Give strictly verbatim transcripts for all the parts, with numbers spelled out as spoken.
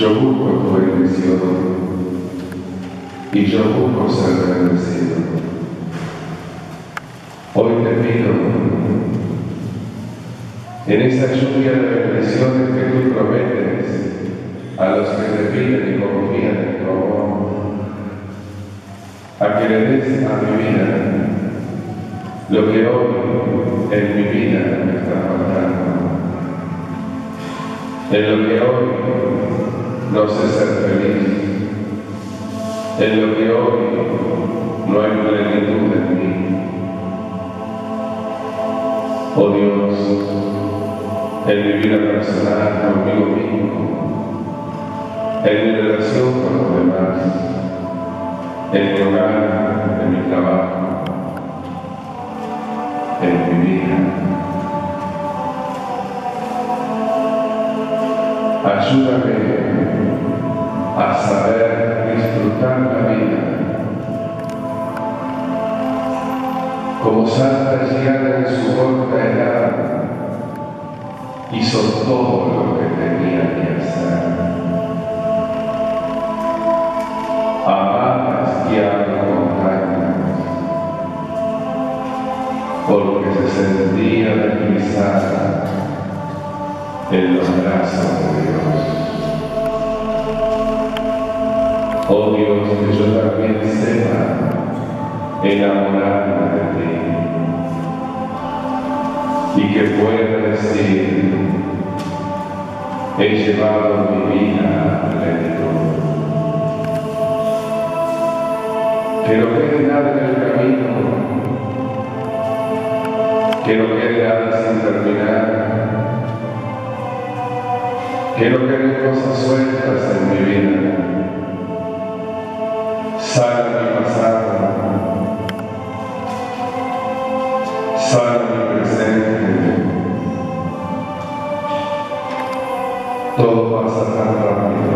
Yo busco tu bendición y yo busco ser bendecido. Hoy te pido, en esa lluvia de bendiciones que tú prometes a los que te piden y confían en tu amor, a que le des a mi vida lo que hoy en mi vida me está faltando, en lo que hoy no sé ser feliz, en lo que hoy no hay plenitud en mí. Oh Dios, en mi vida personal conmigo mismo, en mi relación con los demás, en mi hogar, en mi trabajo, en mi vida. Ayúdame a saber disfrutar la vida como Santa Giada en su corta edad hizo todo lo que tenía que hacer. Amaba esquiar montañas porque se sentía deslizada en los brazos de Dios. Oh Dios, que yo también sepa enamorarme de ti y que pueda decir, he llevado mi vida a plenitud. Que no quede nada en el camino, que no quede nada sin terminar, que no queden cosas sueltas en mi vida. Sana mi pasado, sana mi presente. Todo pasa tan rápido.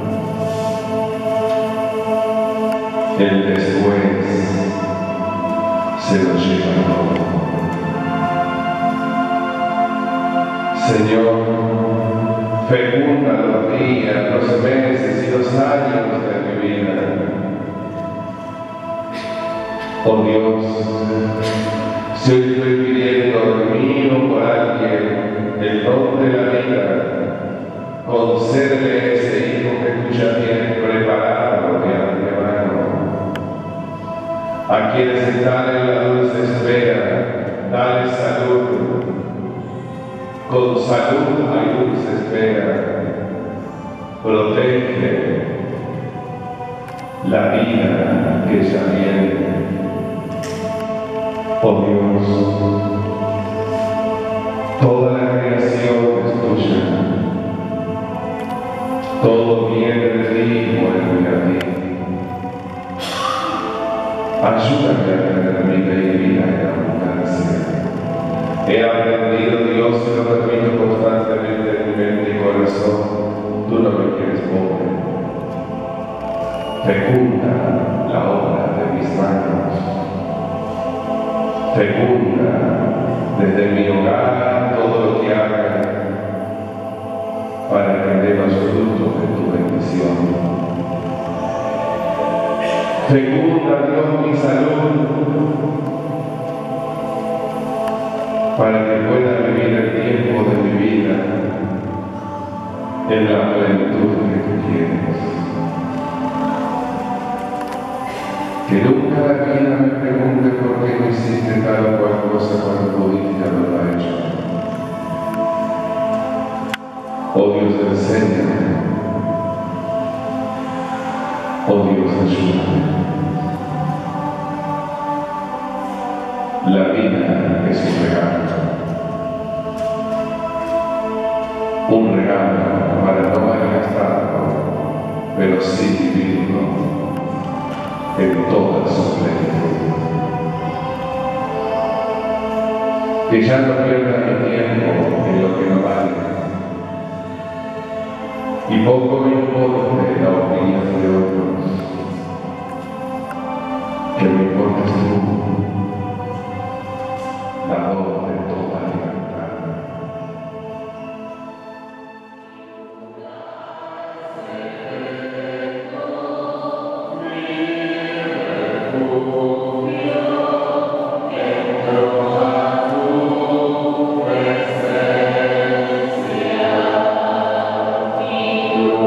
El después se lo lleva todo. Señor, fecunda los días, los meses y los años de mi vida. Oh Dios, si hoy estoy pidiendo de mí o por alguien el don de la vida, concédele ese hijo que tú ya tienes preparado de antemano. A quienes están en la dulce espera, dale salud. Con salud hay dulce espera. Protege la vida que ya viene. Oh Dios, toda la creación es tuya. Todo viene de ti, vuelve a ti. Ayúdame a tener mi vida en abundancia. He aprendido, Dios, y lo repito constantemente en mi mente y corazón, tú no me quieres pobre. Fecunda la obra de mis manos. Fecunda desde mi hogar todo lo que haga para que dé los frutos de tu bendición. Fecunda, Dios, mi salud para que pueda vivir el tiempo de mi vida en la plenitud que tú quieres. Que nunca la vida me pregunte por qué no hiciste tal o cual cosa cuando pudiste haberla hecho. Oh Dios, enséñame. Oh Dios, ayúdame. La vida es un regalo. Un regalo para no malgastarlo, pero sí vivirlo en toda su plenitud. Que ya no pierda mi tiempo en lo que no vale. Y poco me importe la opinión de otros. Que me importes tú, dador de toda libertad.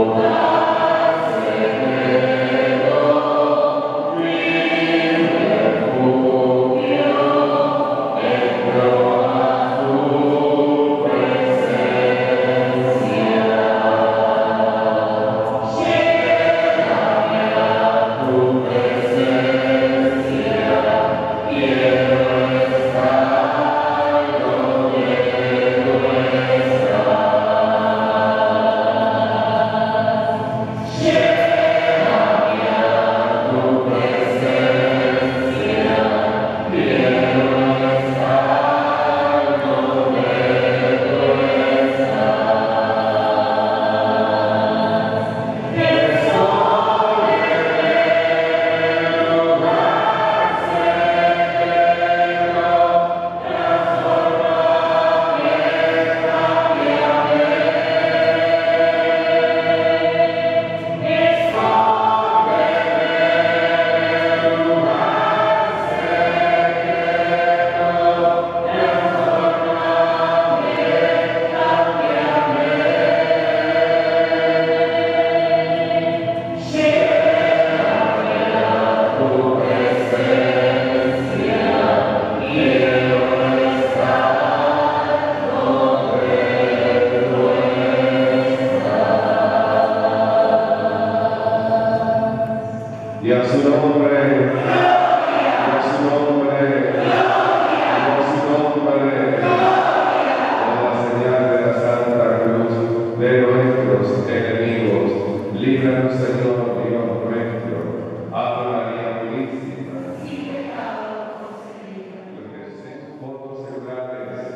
Y a su nombre, y a su nombre, y a su nombre, con la señal de la Santa Cruz de nuestros enemigos, líbranos, Señor, Dios nuestro, Ave María Purísima, sin pecado concebida. Los votos segulares,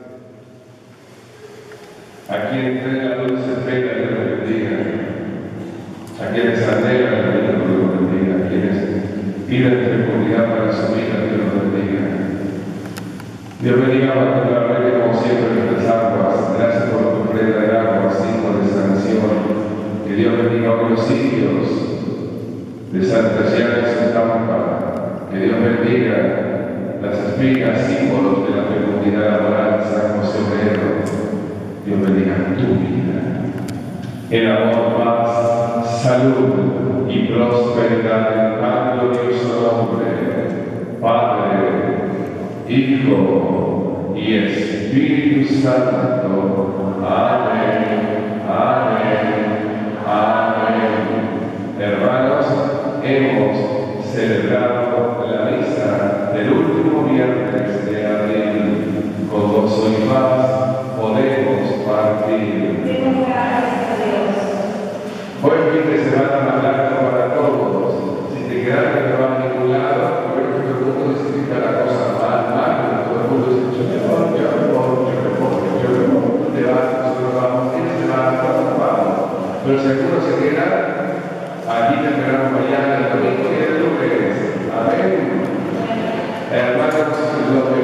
a quien entrega la dulce pena, Dios les bendiga, a quienes anhelan la vida, Dios los bendiga, a quienes piden fecundidad para su vida, Dios los bendiga. Dios bendiga a nuestra Reina, como siempre, nuestras aguas. Gracias por tu ofrenda de agua, signo de sanación. Que Dios bendiga a los sitios de Santa Llanos en Tampa. Que Dios bendiga las espigas, símbolos de la fecundidad laboral, San José Obrero. Dios bendiga tu vida. El amor, paz, salud y prosperidad en tan glorioso nombre, Padre, Hijo y Espíritu Santo. Amén, amén, amén. Hermanos, hemos celebrado la misa del último viernes de abril. Con gozo y paz podemos partir. Buen fin de semana más largo para todos. Si te quedaste que vas a ningún lado, porque todo el mundo necesita la cosa mal, mal, todo el mundo dice, yo me voy, yo me voy, yo me voy, yo me voy, te vas, nosotros vamos, tienes que vas, nosotros vamos. Pero si alguno se queda, aquí te esperamos mañana, el domingo y el lunes. Amén. Hermanos, los